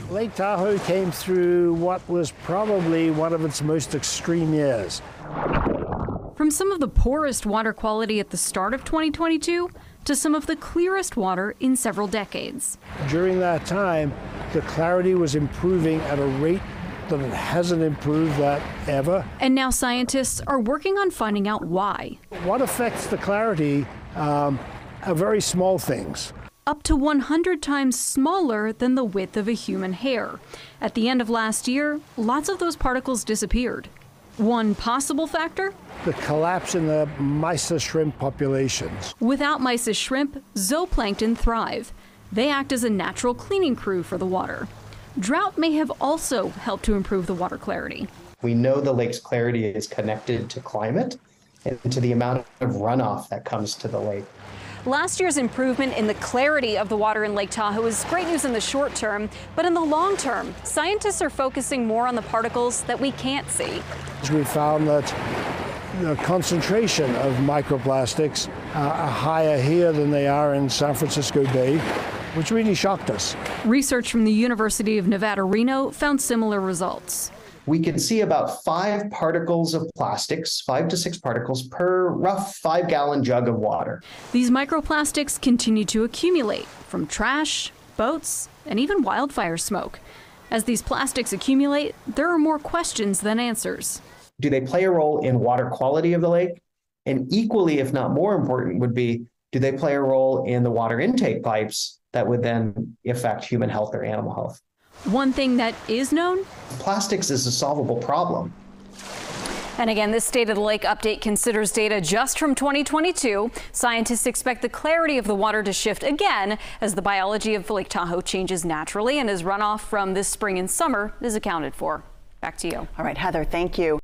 Lake Tahoe came through what was probably one of its most extreme years. From some of the poorest water quality at the start of 2022 to some of the clearest water in several decades. During that time, the clarity was improving at a rate that it hasn't improved that ever. And now scientists are working on finding out why. What affects the clarity are very small things. Up to 100 times smaller than the width of a human hair. At the end of last year, lots of those particles disappeared. One possible factor? The collapse in the mysis shrimp populations. Without mysis shrimp, zooplankton thrive. They act as a natural cleaning crew for the water. Drought may have also helped to improve the water clarity. We know the lake's clarity is connected to climate and to the amount of runoff that comes to the lake. Last year's improvement in the clarity of the water in Lake Tahoe is great news in the short term, but in the long term, scientists are focusing more on the particles that we can't see. We found that the concentration of microplastics are higher here than they are in San Francisco Bay, which really shocked us. Research from the University of Nevada, Reno found similar results. We can see about 5 particles of plastics, 5 to 6 particles per rough 5-gallon jug of water. These microplastics continue to accumulate from trash, boats, and even wildfire smoke. As these plastics accumulate, there are more questions than answers. Do they play a role in water quality of the lake? And equally, if not more important, would be, do they play a role in the water intake pipes that would then affect human health or animal health? One thing that is known? Plastics is a solvable problem. And again, this State of the Lake update considers data just from 2022. Scientists expect the clarity of the water to shift again as the biology of Lake Tahoe changes naturally and as runoff from this spring and summer is accounted for. Back to you. All right, Heather, thank you.